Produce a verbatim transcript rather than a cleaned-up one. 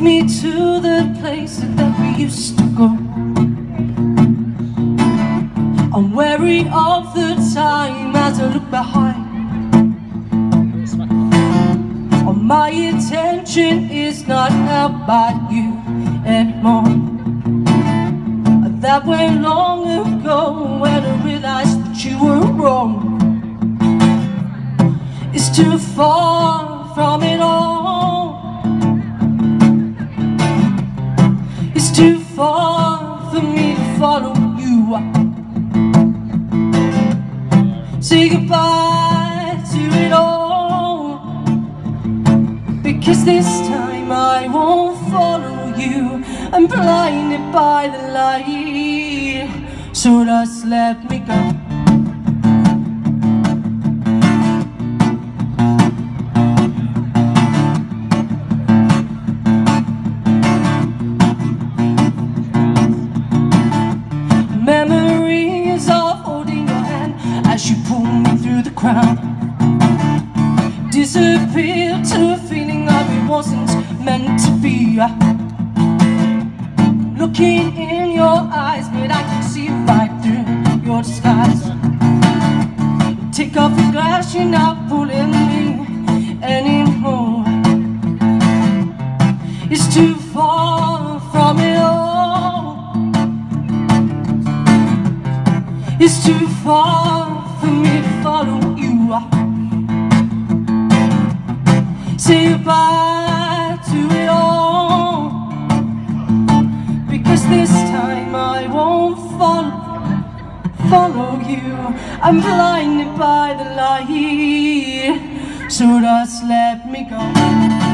me to the places that we used to go. I'm wary of the time as I look behind. Oh, my attention is not held by you anymore. That went long ago when I realized that you were wrong. It's too far from it all. It's too far for me to follow you. Say goodbye to it all, because this time I won't follow you. I'm blinded by the light, so just let me go. Memories of holding your hand as you pull me through the crowd, disappeared to a feeling of it wasn't meant to be. Looking in your eyes, but I can see right through your disguise. Take off your glass, you're not pulling me anymore. It's too far from it all. It's too far for me to follow you. Say goodbye to it all, because this time I won't follow, follow you. I'm blinded by the light, so just let me go.